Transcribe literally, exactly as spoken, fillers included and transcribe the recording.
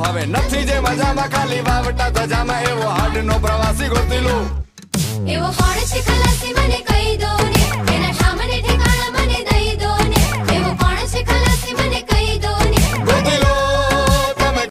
હવે નથી જે મજામાં ખાલી વાવટા ધજામાં એવો હાડ નો પ્રવાસી ગોતી લો એવો હોડ છે ખલાસી